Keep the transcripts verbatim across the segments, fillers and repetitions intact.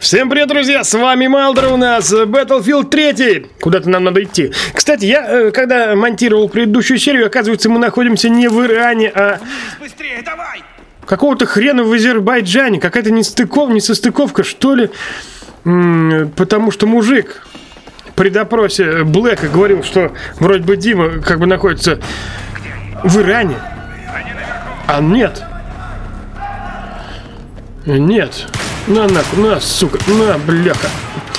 Всем привет, друзья, с вами Малдер, у нас Battlefield три. Куда-то нам надо идти. Кстати, я, когда монтировал предыдущую серию, оказывается, мы находимся не в Иране, а... Быстрее, давай! Какого-то хрена в Азербайджане. Какая-то нестыков... несостыковка, что ли. М-м, потому что мужик при допросе Блэка говорил, что вроде бы Дима как бы находится в Иране. А нет. Нет. На нахуй, на, сука, на, бляха.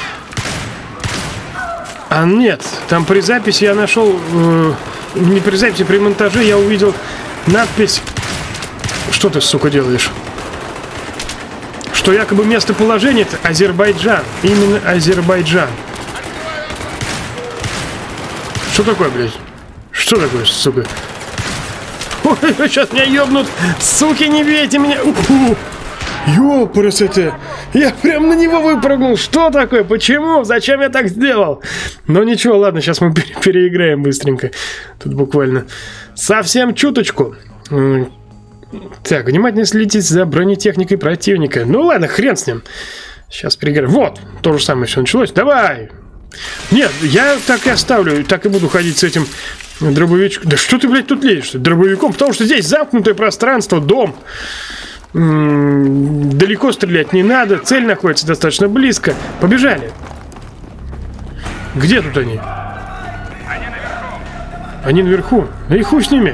А нет, там при записи я нашел, э, не при записи, при монтаже я увидел надпись. Что ты, сука, делаешь? Что якобы местоположение это Азербайджан. Именно Азербайджан. Что такое, блядь? Что такое, сука? Ой, сейчас меня ёбнут. Суки, не бейте меня. У-ху. Ёпрс это! Я прям на него выпрыгнул! Что такое? Почему? Зачем я так сделал? Но ничего, ладно, сейчас мы пере переиграем быстренько. Тут буквально совсем чуточку. Так, внимательно следите за бронетехникой противника. Ну ладно, хрен с ним. Сейчас переиграем. Вот, то же самое все началось. Давай! Нет, я так и оставлю, так и буду ходить с этим дробовичком. Да что ты, блядь, тут лезешь? Дробовиком? Потому что здесь замкнутое пространство, дом. Далеко стрелять не надо. Цель находится достаточно близко. Побежали. Где тут они? Они наверху. Они наверху. Да и хуй с ними.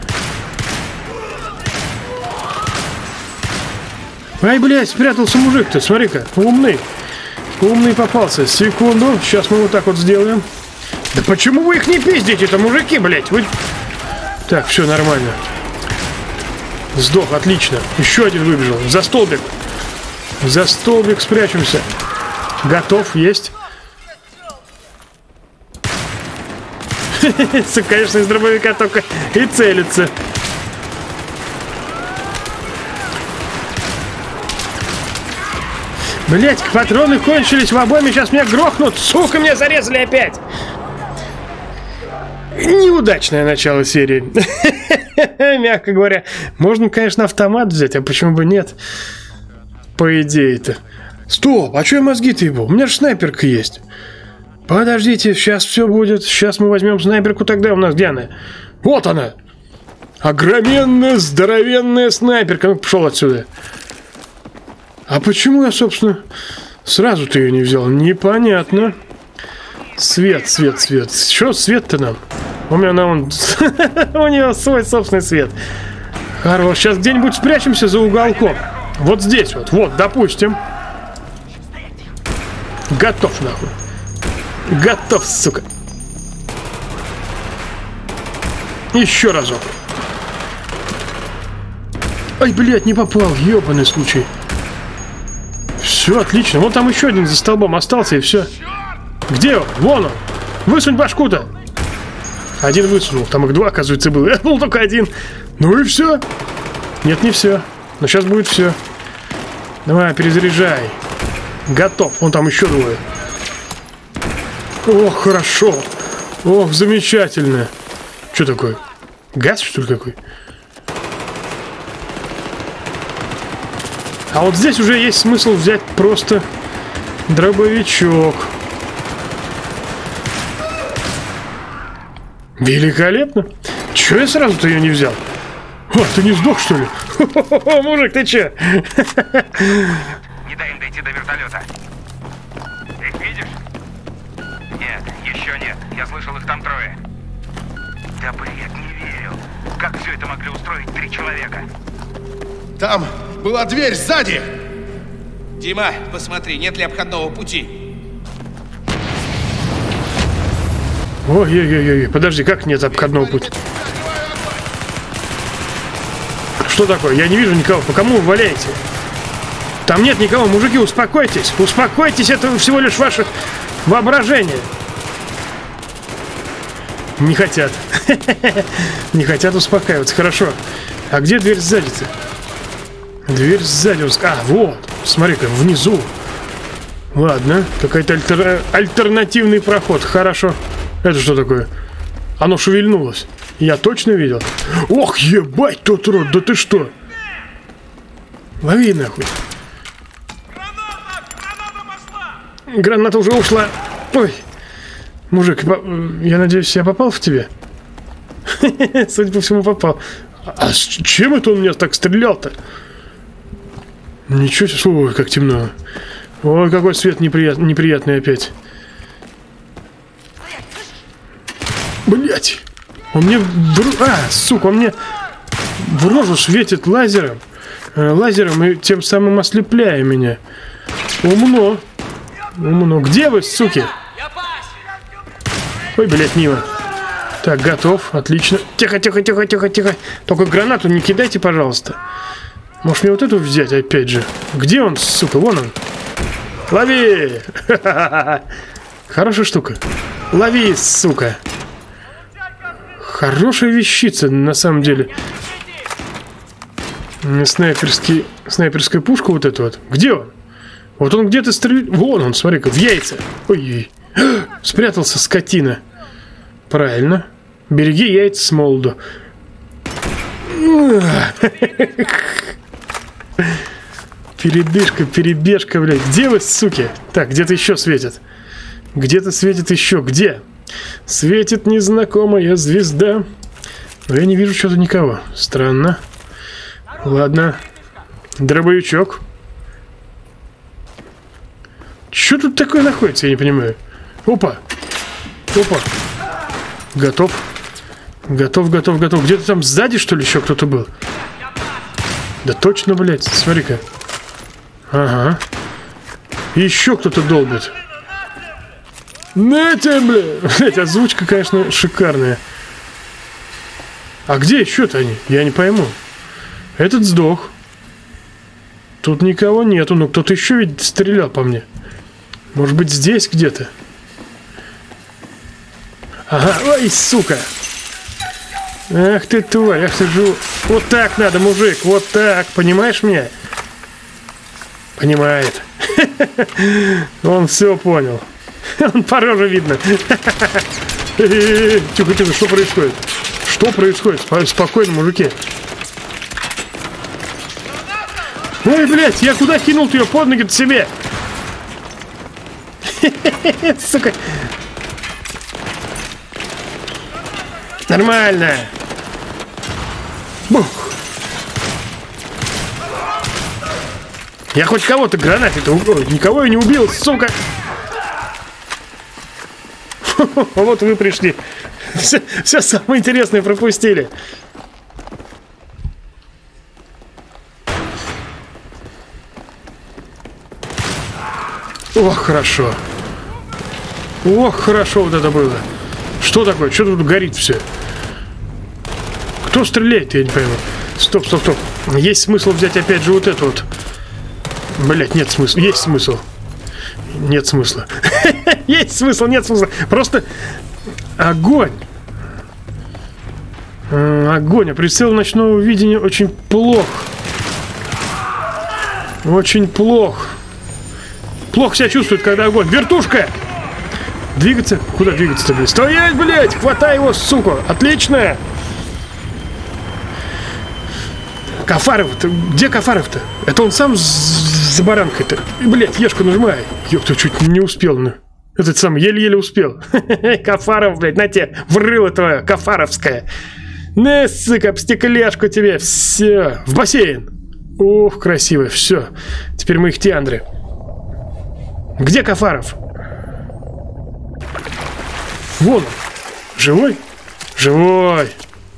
Ай, блядь, спрятался мужик-то. Смотри-ка, умный. Умный попался. Секунду. Сейчас мы вот так вот сделаем. Да почему вы их не пиздите-то, мужики, блядь? Вы... Так, все нормально. Сдох, отлично. Еще один выбежал. За столбик. За столбик спрячемся. Готов, есть. Конечно, из дробовика только и целится. Блять, патроны кончились в обойме. Сейчас меня грохнут. Сука, меня зарезали опять. Неудачное начало серии. Мягко говоря. Можно, конечно, автомат взять, а почему бы нет? По идее-то. Стоп, а что я мозги-то ебу? У меня же снайперка есть. Подождите, сейчас все будет. Сейчас мы возьмем снайперку, тогда у нас где она? Вот она. Огроменная, здоровенная снайперка. Ну, пошел отсюда. А почему я, собственно, сразу-то ее не взял? Непонятно. Свет, свет, свет. Что свет-то нам? У меня на он... У нее свой собственный свет. Хорош. Сейчас где-нибудь спрячемся за уголком. Вот здесь вот. Вот, допустим. Готов, нахуй. Готов, сука. Еще разок. Ай, блядь, не попал. Ёбаный случай. Все, отлично. Вот там еще один за столбом остался, и все. Где он? Вон он. Высунь башку-то. Один высунул. Там их два, оказывается, было. Я был только один. Ну и все. Нет, не все. Но сейчас будет все. Давай, перезаряжай. Готов. Вон там еще двое. Ох, хорошо. Ох, замечательно. Что такое? Газ, что ли, какой? А вот здесь уже есть смысл взять просто дробовичок. Великолепно. Чего я сразу-то ее не взял? О, ты не сдох, что ли? Хо-хо-хо, мужик, ты че? Не дай им дойти до вертолета. Ты их видишь? Нет, еще нет. Я слышал, их там трое. Да бред, не верю. Как все это могли устроить три человека? Там была дверь сзади. Дима, посмотри, нет ли обходного пути. Ой-ой-ой, подожди, как нет обходного пути? Что такое? Я не вижу никого. По кому вы валяете? Там нет никого. Мужики, успокойтесь. Успокойтесь, это всего лишь ваше воображение. Не хотят. Не хотят успокаиваться. Хорошо. А где дверь сзади-то? Дверь сзади. А, вот. Смотри-ка, внизу. Ладно. Какой-то альтер... альтернативный проход. Хорошо. Это что такое? Оно шевельнулось. Я точно видел? Ох, ебать, тот рот, да ты что? Лови нахуй. Граната! Граната! Граната уже ушла. Ой. Мужик, я надеюсь, я попал в тебя? Судя по всему, попал. А с чем это он меня так стрелял-то? Ничего себе. Ой, как темно. Ой, какой свет неприят... неприятный опять. Блять. Он мне... В... А, сука, он мне в рожу светит лазером. Э, лазером и тем самым ослепляя меня. Умно. Умно. Где вы, суки? Ой, блядь, мимо. Так, готов. Отлично. Тихо, тихо, тихо, тихо, тихо. Только гранату не кидайте, пожалуйста. Может мне вот эту взять опять же? Где он, сука? Вон он. Лови! Хорошая штука. Лови, сука. Хорошая вещица, на самом деле. Снайперский, снайперская пушка вот эта вот. Где он? Вот он где-то стреляет. Вон он, смотри-ка, в яйца. Ой-ой. Спрятался, скотина. Правильно. Береги яйца с молоду. Передышка, перебежка, блядь. Где вы, суки? Так, где-то еще светит. Где-то светит еще. Где? Светит незнакомая звезда. Но я не вижу что-то никого. Странно. Ладно. Дробовичок. Что тут такое находится, я не понимаю. Опа. Опа. Готов. Готов, готов, готов. Где-то там сзади, что ли, еще кто-то был? Да точно, блядь. Смотри-ка. Ага. Еще кто-то долбит. На тебе, блядь. Блядь, озвучка, конечно, шикарная. А где еще-то они? Я не пойму. Этот сдох. Тут никого нету. Но кто-то еще ведь стрелял по мне. Может быть, здесь где-то? Ага. Ой, сука. Ах ты тварь, ах ты жу. Вот так надо, мужик. Вот так. Понимаешь меня? Понимает. Он все понял. Он по роже видно. Тихо, тихо, что происходит? Что происходит? Спокойно, мужики. Ой, блядь, я куда кинул ее под ноги-то себе? Сука. Нормально. Бух. Я хоть кого-то гранатит, никого я не убил, сука. Вот вы пришли. Все, все самое интересное пропустили. Ох, хорошо. Ох, хорошо вот это было. Что такое? Что тут горит все? Кто стреляет, я не пойму. Стоп, стоп, стоп. Есть смысл взять опять же вот это вот. Блять, нет смысла. Есть смысл. Нет смысла. Есть смысл, нет смысла. Просто огонь. Огонь. А прицел ночного видения очень плох. Очень плох. Плохо себя чувствует, когда огонь. Вертушка! Двигаться? Куда двигаться-то, блядь? Стоять, блядь! Хватай его, сука! Отлично! Кафаров-то? Где Кафаров-то? Это он сам за баранкой-то? Блядь, ешку нажимай. Ёпта, чуть не успел, ну. Этот самый еле-еле успел. Кафаров, блядь, на тебе, врыло твое, кафаровское. На, сука, об стекляшку тебе. Все, в бассейн. Ух, красиво, все. Теперь мы их тиандры. Где Кафаров? Вон он. Живой? Живой.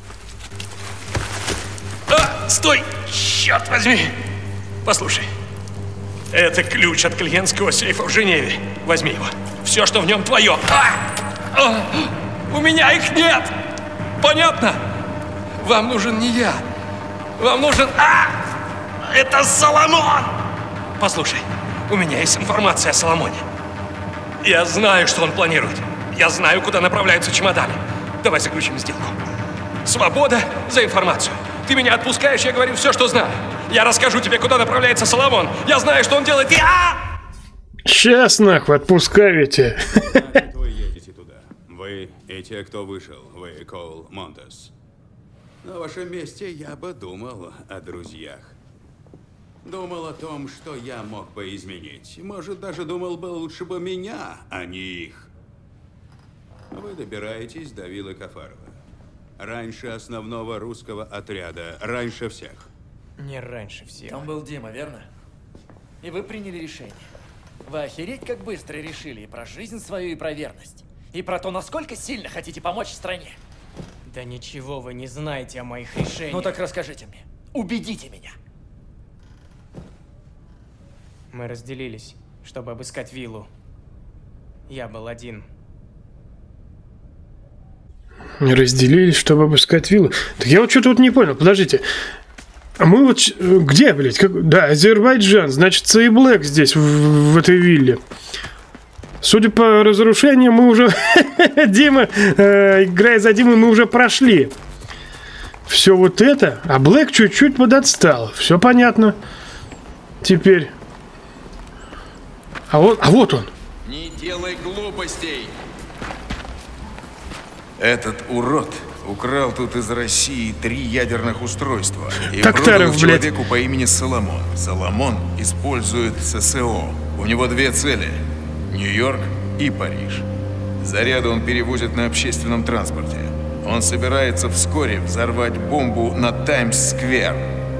А, стой! Черт возьми! Послушай. Это ключ от клиентского сейфа в Женеве. Возьми его. Все, что в нем твое. А! А! У меня их нет! Понятно? Вам нужен не я. Вам нужен... А! Это Соломон! Послушай, у меня есть информация о Соломоне. Я знаю, что он планирует. Я знаю, куда направляются чемоданы. Давай заключим сделку. Свобода за информацию. Ты меня отпускаешь, я говорю все, что знаю. Я расскажу тебе, куда направляется Соломон. Я знаю, что он делает. Я... Сейчас нахуй отпускаете. Вы едете туда. Вы и те, кто вышел. Вы Коул Монтес. На вашем месте я бы думал о друзьях. Думал о том, что я мог бы изменить. Может, даже думал бы, лучше бы меня, а не их. Вы добираетесь до виллы Кафарова. Раньше основного русского отряда. Раньше всех. Не раньше всех. Там был Дима, верно? И вы приняли решение. Вы охереть как быстро решили и про жизнь свою, и про верность. И про то, насколько сильно хотите помочь стране. Да ничего вы не знаете о моих решениях. Ну так расскажите мне. Убедите меня. Мы разделились, чтобы обыскать виллу. Я был один. Не разделились, чтобы обыскать виллу. Так я вот что-то вот не понял. Подождите. А мы вот... Где, блядь? Как... Да, Азербайджан. Значит, и Блэк здесь, в, в этой вилле. Судя по разрушениям, мы уже... Дима, э, играя за Диму, мы уже прошли. Все вот это. А Блэк чуть-чуть подотстал. Все понятно. Теперь. А вот, а вот он. Не делай глупостей. Этот урод украл тут из России три ядерных устройства и продал их человеку по имени Соломон. Соломон использует ССО. У него две цели – Нью-Йорк и Париж. Заряды он перевозит на общественном транспорте. Он собирается вскоре взорвать бомбу на Таймс-сквер.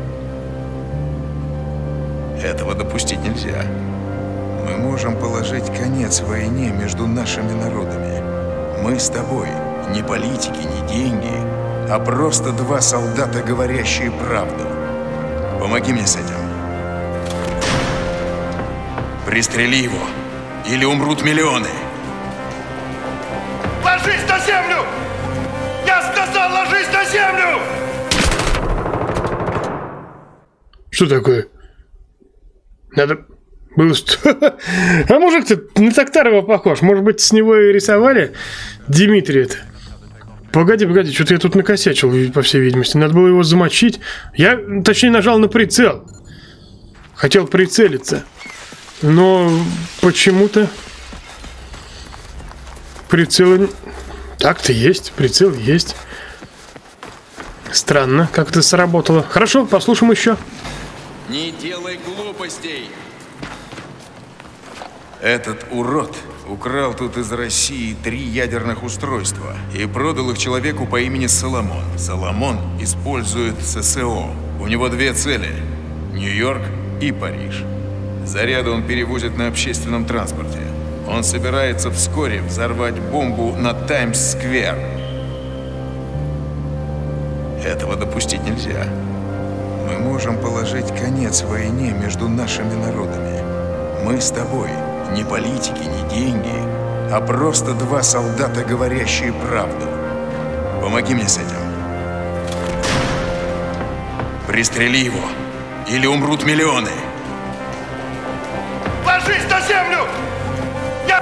Этого допустить нельзя. Мы можем положить конец войне между нашими народами. Мы с тобой не политики, не деньги, а просто два солдата, говорящие правду. Помоги мне с этим. Пристрели его, или умрут миллионы. Ложись на землю! Я сказал, ложись на землю! Что такое? Надо... Было... А мужик-то на Токтарова похож. Может быть, с него и рисовали Дмитрия-то? Погоди, погоди, что-то я тут накосячил, по всей видимости. Надо было его замочить. Я, точнее, нажал на прицел. Хотел прицелиться. Но почему-то прицел... Так-то есть, прицел есть. Странно, как это сработало. Хорошо, послушаем еще. Не делай глупостей. Этот урод украл тут из России три ядерных устройства и продал их человеку по имени Соломон. Соломон использует ССО. У него две цели – Нью-Йорк и Париж. Заряды он перевозит на общественном транспорте. Он собирается вскоре взорвать бомбу на Таймс-сквер. Этого допустить нельзя. Мы можем положить конец войне между нашими народами. Мы с тобой не политики, не деньги, а просто два солдата, говорящие правду. Помоги мне с этим. Пристрели его, или умрут миллионы. Ложись на землю! Я...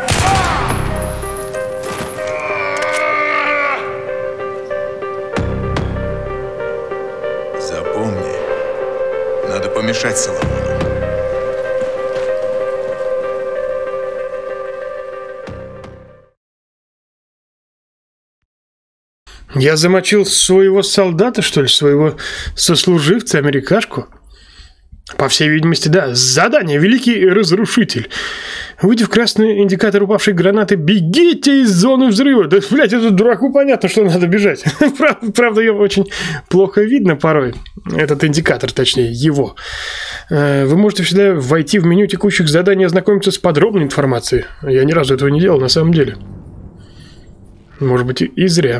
Запомни, надо помешать Соломону. Я замочил своего солдата, что ли, своего сослуживца, америкашку? По всей видимости, да. Задание. Великий разрушитель. Увидев красный индикатор упавшей гранаты, бегите из зоны взрыва. Да, блядь, это дураку понятно, что надо бежать. Правда, правда, ее очень плохо видно порой. Этот индикатор, точнее, его. Вы можете всегда войти в меню текущих заданий и ознакомиться с подробной информацией. Я ни разу этого не делал, на самом деле. Может быть, и зря.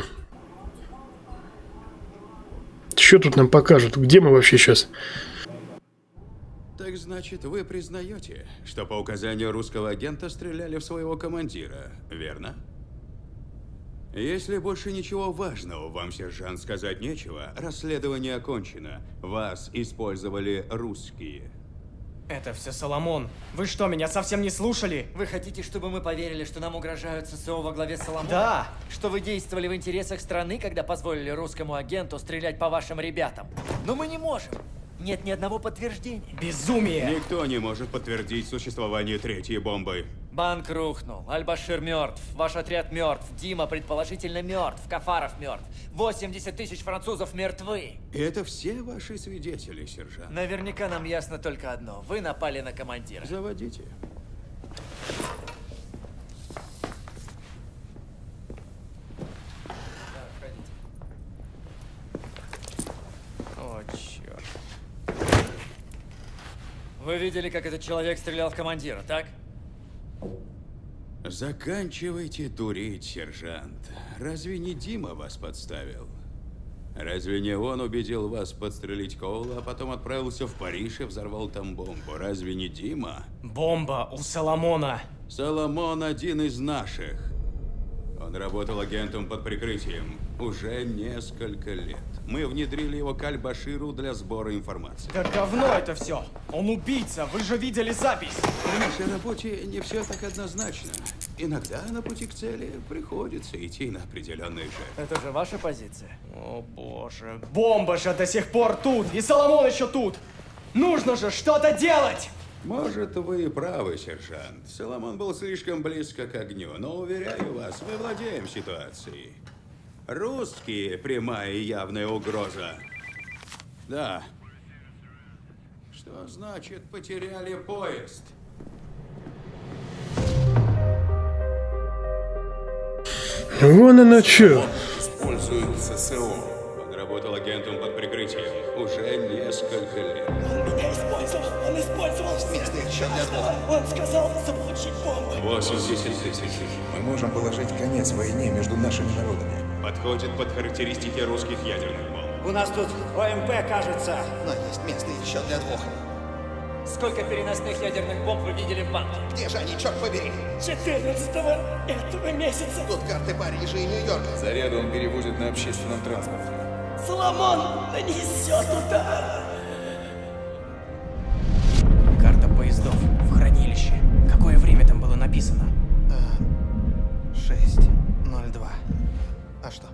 Что тут нам покажут? Где мы вообще сейчас? Так значит, вы признаете, что по указанию русского агента стреляли в своего командира, верно? Если больше ничего важного вам, сержант, сказать нечего, расследование окончено. Вас использовали русские. Это все Соломон. Вы что, меня совсем не слушали? Вы хотите, чтобы мы поверили, что нам угрожают ССО во главе Соломона? Да. Что вы действовали в интересах страны, когда позволили русскому агенту стрелять по вашим ребятам? Но мы не можем. нет ни одного подтверждения. Безумие! Никто не может подтвердить существование третьей бомбы. Банк рухнул, Аль-Башир мертв, ваш отряд мертв, Дима предположительно мертв, Кафаров мертв, восемьдесят тысяч французов мертвы. И это все ваши свидетели, сержант. Наверняка нам ясно только одно. Вы напали на командира. Заводите. О, черт. Вы видели, как этот человек стрелял в командира, так? Заканчивайте дурить, сержант. Разве не Дима вас подставил? Разве не он убедил вас подстрелить Коула, а потом отправился в Париж и взорвал там бомбу? Разве не Дима? Бомба у Соломона. Соломон один из наших. Он работал агентом под прикрытием уже несколько лет. Мы внедрили его к Аль-Баширу для сбора информации. Да говно это все. Он убийца, вы же видели запись. В нашей работе не все так однозначно. Иногда на пути к цели приходится идти на определенные жертвы. Это же ваша позиция. О боже, бомба же до сих пор тут, и Соломон еще тут. Нужно же что-то делать. Может, вы и правы, сержант. Соломон был слишком близко к огню, но, уверяю вас, мы владеем ситуацией. Русские – прямая и явная угроза. Да. Что значит потеряли поезд? Вон оно чё. Использует ССО. Он работал агентом под прикрытием уже несколько лет. Он меня использовал. Он использовал вместо еще для двух. Он сказал заполучить бомбу. восемьдесят тысяч. Мы можем положить конец войне между нашими народами. Подходит под характеристики русских ядерных бомб. У нас тут ОМП, кажется. Но есть место еще для двух. Сколько переносных ядерных бомб вы видели в банке? Где же они, черт побери? четырнадцатого этого месяца. Тут карты Парижа и Нью-Йорка. Заряды он перевозит на общественном транспорте. Соломон нанесет удар. Карта поездов в хранилище. Какое время там было написано? шесть ноль два. А что?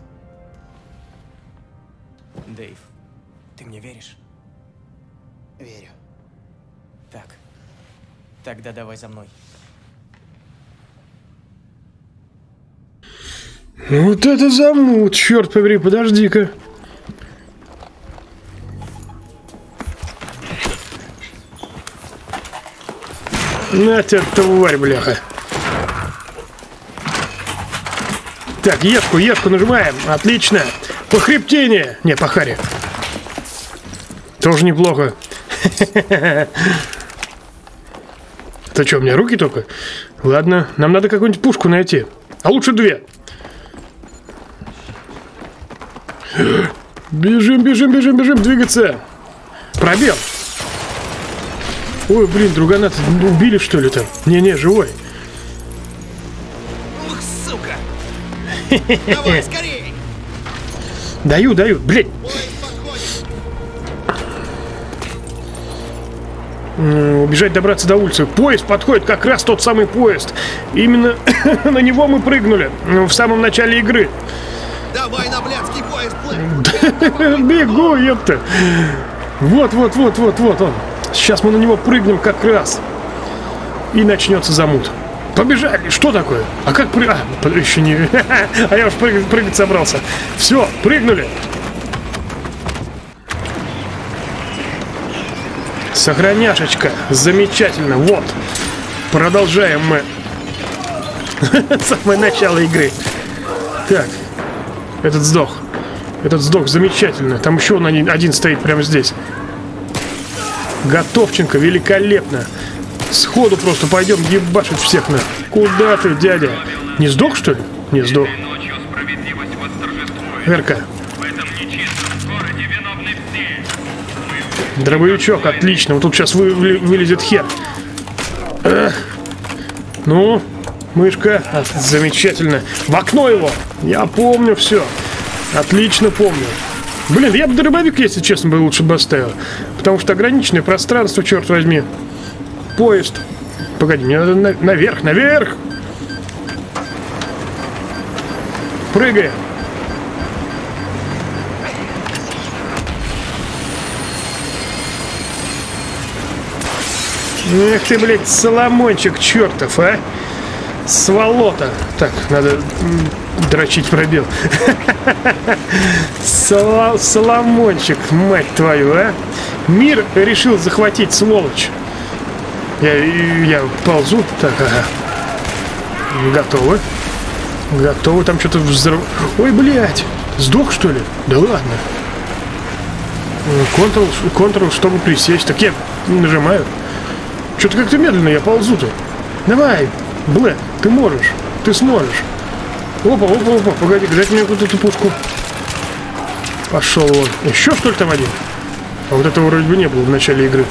Дэйв, ты мне веришь? Верю. Так. Тогда давай за мной. Вот это замут, черт побери, подожди-ка. На тебя, тварь, бляха. Так, ешку, ешку нажимаем. Отлично. Похребтение. Не, по харе. Тоже неплохо. Это что, у меня руки только? Ладно, нам надо какую-нибудь пушку найти. А лучше две. Бежим, бежим, бежим, бежим, двигаться. Пробел. Ой, блин, другана-то убили, что ли, там? Не-не, живой. Ух, сука! Давай, скорее! Даю, даю, блядь. Убежать, добраться до улицы. Поезд подходит, как раз тот самый поезд. Именно на него мы прыгнули в самом начале игры. Давай на блядский поезд, Бегу, ёпта. Вот, вот, вот, вот, вот он. Сейчас мы на него прыгнем как раз. И начнется замут. Побежали. Что такое? А как прыгать? А, еще не... а я уж прыгать, прыгать собрался. Все, прыгнули. Сохраняшечка. Замечательно. Вот. Продолжаем мы. Самое начало игры. Так. Этот сдох. Этот сдох замечательно. Там еще он один, один стоит прямо здесь. Готовченко. Великолепно. Сходу просто пойдем ебашить всех на. Куда ты, дядя? Не сдох, что ли? Не сдох. РК. Дробовичок, отлично. Вот тут сейчас вы, вы, вылезет хер. Эх. Ну, мышка. А, замечательно. В окно его. Я помню все. Отлично помню. Блин, я бы дробовик, если честно, бы лучше бы оставил. Потому что ограниченное пространство, черт возьми. Поезд. Погоди, мне надо на наверх, наверх. Прыгаем. Эх ты, блядь, Соломончик чертов, а! Сволота. Так, надо дрочить пробел. Соло... Соломончик, мать твою, а! Мир решил захватить, сволочь. Я, я ползу. Так, ага. Готовы. Готовы, там что-то взрыв... Ой, блядь! Сдох, что ли? Да ладно. Ctrl, Ctrl, чтобы присесть. Так я нажимаю. Что-то как-то медленно я ползу-то. Давай, Блэк, ты можешь. Ты сможешь. Опа, опа, опа. Погоди, дайте мне вот эту пушку. Пошел он. Еще что ли там один? А вот этого вроде бы не было в начале игры.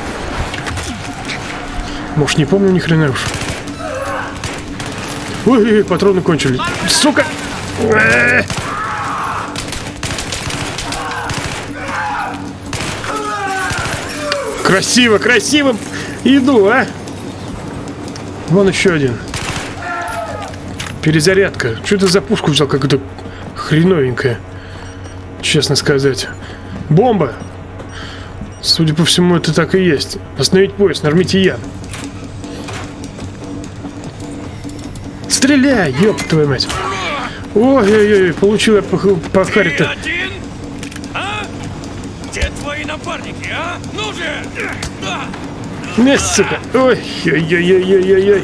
Может, не помню ни хрена уж. Ой, патроны кончились. Сука! Красиво, красиво иду, а? Вон еще один. Перезарядка. Что это за пушку взял, как-то хреновенькая, честно сказать. Бомба. Судя по всему, это так и есть. Остановить поезд, нажмите Я. Стреляй, ёб твою мать. Ой-ой-ой, получил я по харе-то. А? Где твои напарники, а? Ну же! Месть, сука. Ой-ой-ой-ой-ой-ой.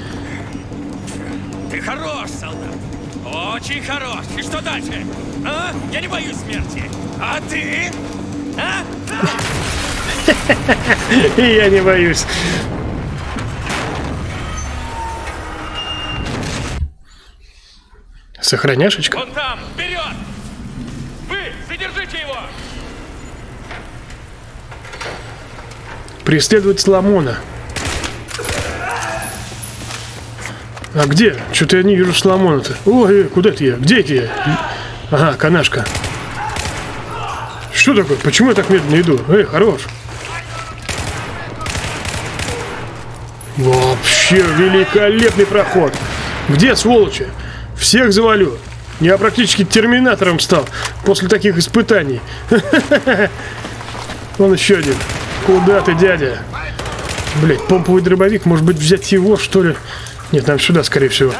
Ты хорош, солдат. Очень хорош. И что дальше? А? Я не боюсь смерти. А ты? А? Я не боюсь. Сохраняшечка. Вон там, вперед! Вы, задержите его! Преследовать Соломона. А где? Что-то я не вижу Соломона-то. Ой, куда это я? Где это я? Ага, канашка. Что такое? Почему я так медленно иду? Эй, хорош. Вообще великолепный проход. Где, сволочи? Всех завалю. Я практически терминатором стал после таких испытаний. Вон еще один. Куда ты, дядя? Блять, помповый дробовик. Может быть, взять его, что ли? Нет, нам сюда, скорее всего.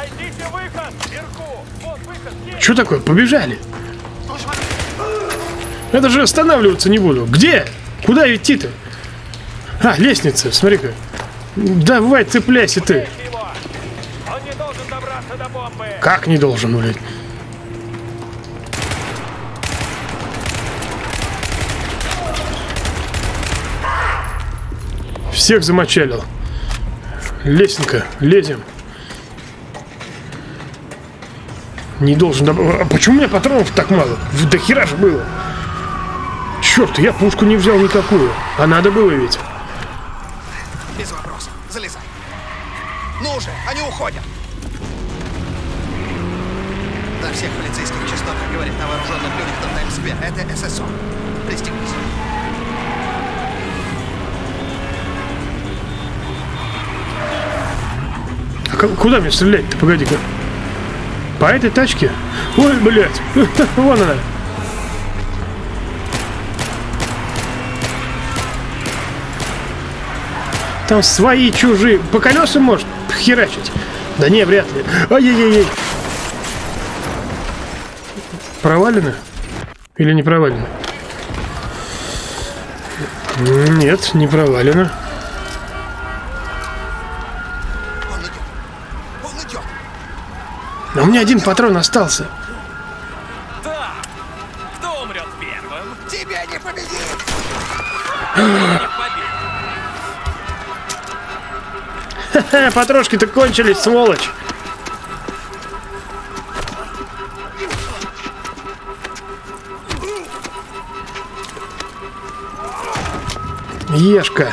Что такое? Побежали. Это же останавливаться не буду. Где? Куда идти-то? А, лестница, смотри-ка. Давай, цепляйся ты. Как не должен, блядь? Всех замочалил. Лесенка, лезем. Не должен... А почему у меня патронов так мало? До хера ж было. Черт, я пушку не взял никакую. А надо было ведь. Без вопросов. Залезай. Ну уже, они уходят. На всех полицейских частотах говорит на вооруженных людях на Таймс-сквер. Это эс эс о. Пристегнись. А куда мне стрелять-то? Погоди-ка. По этой тачке? Ой, блядь. Вон она. Там свои, чужие. По колесам может херачить? Да не, вряд ли. Ай-яй-яй-яй. Провалено? Или не провалено? Нет, не провалено. Он идет. Он идет. Но у меня один патрон остался. Да! Кто умрет первым? Тебя не победит! Ха-ха, патрошки-то кончились, сволочь. Ешка.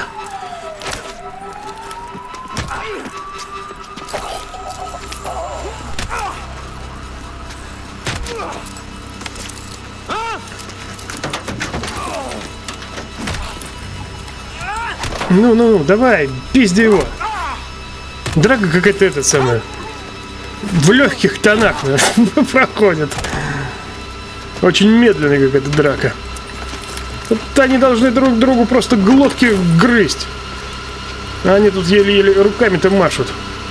Ну-ну, давай, пизди его. Драка какая-то эта самая. В легких тонах проходит. Очень медленная какая-то драка. Вот они должны друг другу просто глотки грызть. А они тут еле-еле руками-то машут.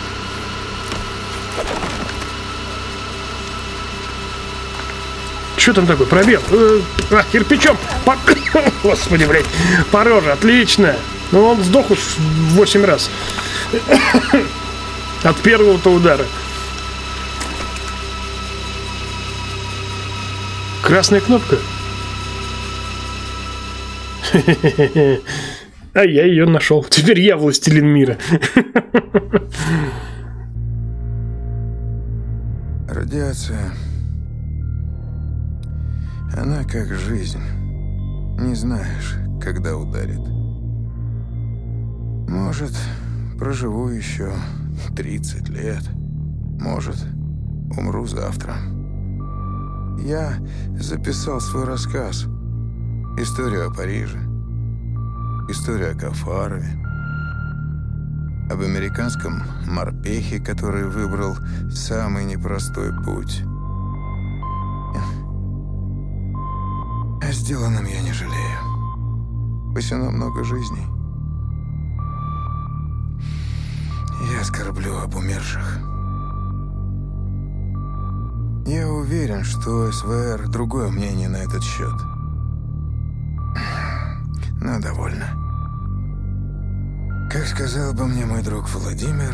Что там такое? Пробел. А, кирпичом. По... Господи, блядь. По роже. Отлично. Ну, он сдох уж восемь раз. От первого-то удара. Красная кнопка. А я ее нашел. Теперь я властелин мира. Радиация. Она как жизнь. Не знаешь, когда ударит. Может, проживу еще тридцать лет. Может, умру завтра. Я записал свой рассказ. Историю о Париже. Историю о Кафарове. Об американском морпехе, который выбрал самый непростой путь. О сделанном я не жалею. Спасено много жизней. Я скорблю об умерших. Я уверен, что СВР другое мнение на этот счет. Но довольно. Как сказал бы мне мой друг Владимир,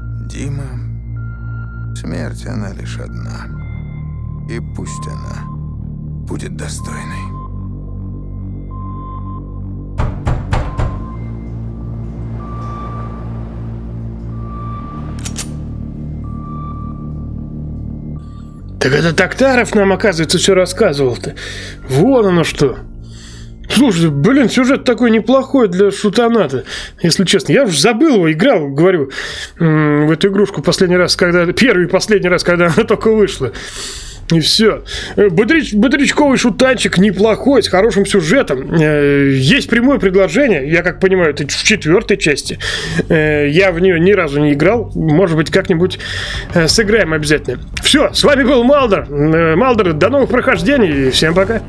Дима, смерть она лишь одна. И пусть она будет достойной. Так это Токтаров нам, оказывается, все рассказывал-то. Вон оно что. Слушай, блин, сюжет такой неплохой для шутаната, если честно. Я уже забыл его, играл, говорю, в эту игрушку последний раз, когда... Первый и последний раз, когда она только вышла. И все. Бодрич, бодрячковый шутанчик неплохой, с хорошим сюжетом. Есть прямое предложение, я как понимаю, это в четвертой части. Я в нее ни разу не играл. Может быть, как-нибудь сыграем обязательно. Все, с вами был Малдер. Малдер, до новых прохождений и всем пока.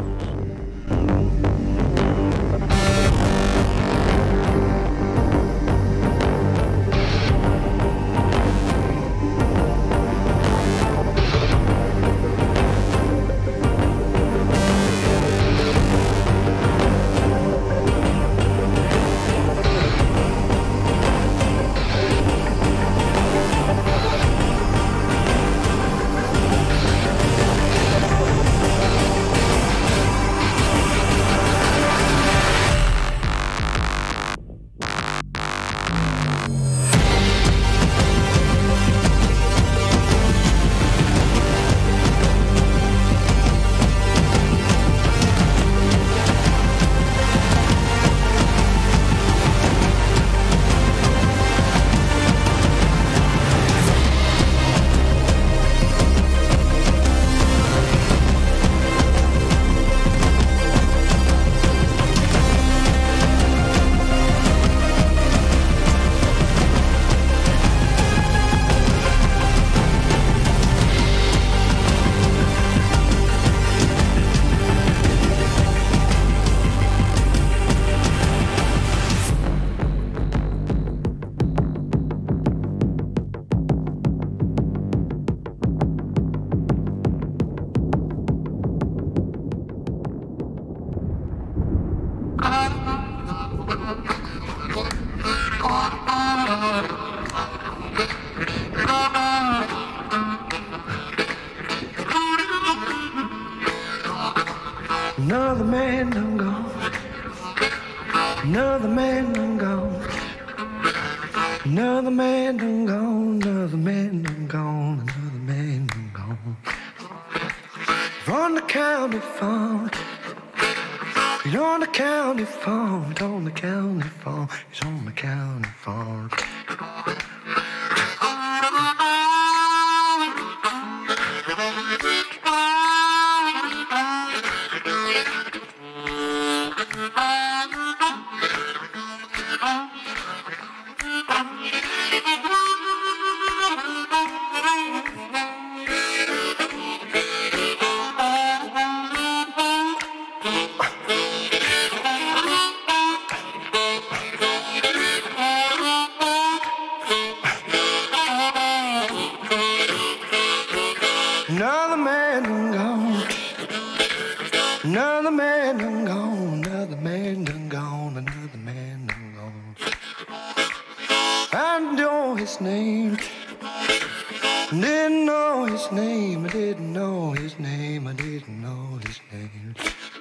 Another man done gone. Another man done gone. Another man done gone. Another man done gone. Another man done gone. On the county phone. You're on the county phone. It's on the county phone. It's on the county phone. Another man done gone, another man done gone, another man done gone. I know his name. Didn't know his name, I didn't know his name, I didn't know his name.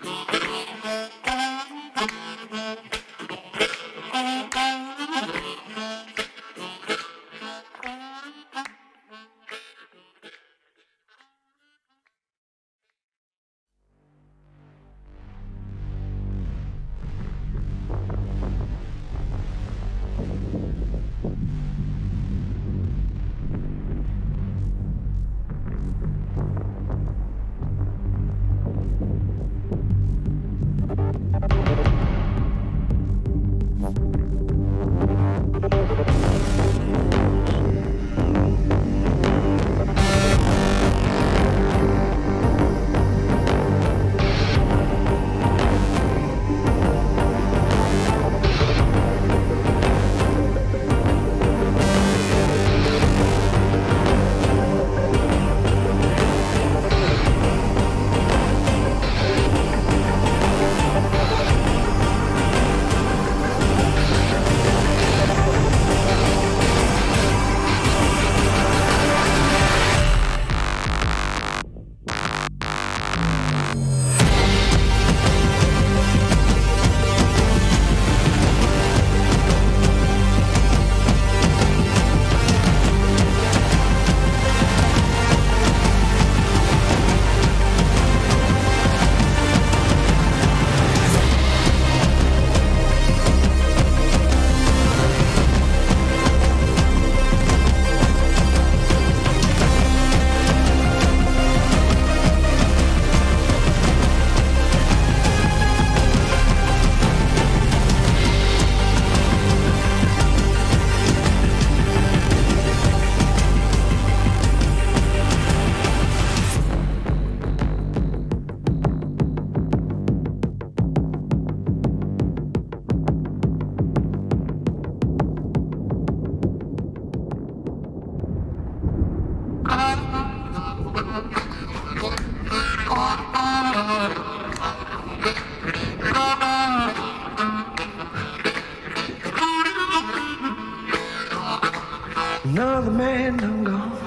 Another man done gone.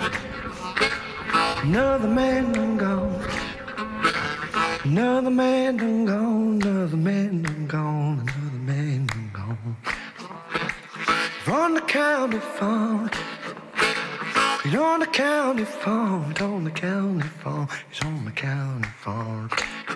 Another man done gone. Another man done gone. Another man done gone. Another man done gone. On the county phone. He's on the county phone. He's on the county phone. He's on the county phone.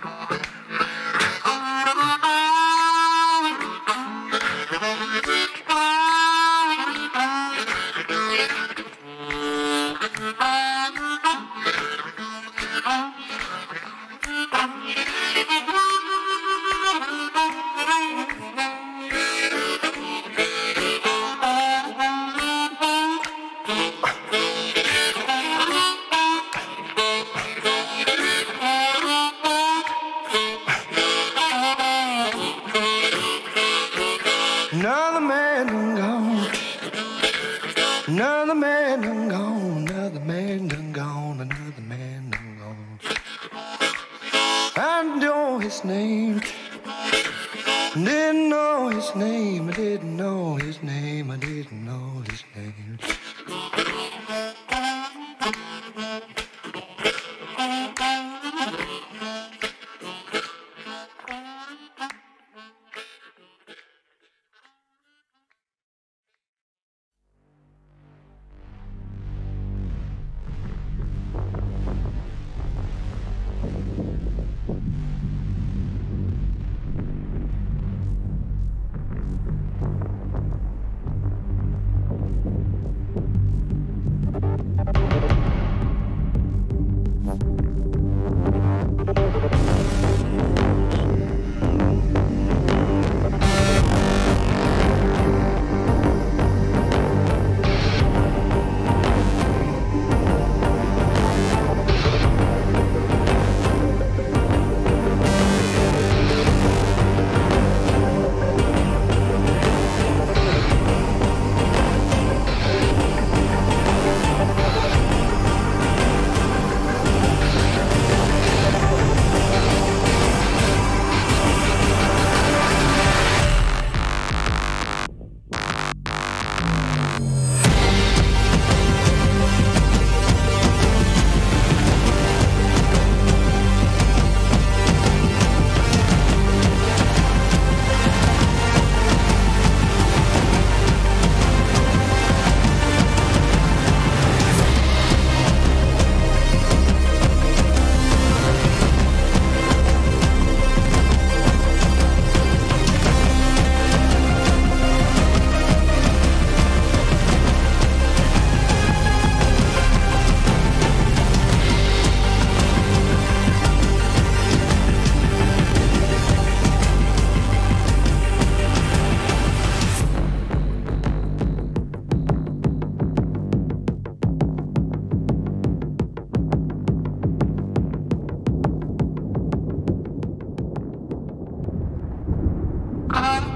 Another man done gone. Another man done gone. Another man done gone. Another man done gone. I know his name. Didn't know his name. I didn't know his name. I didn't know his name. I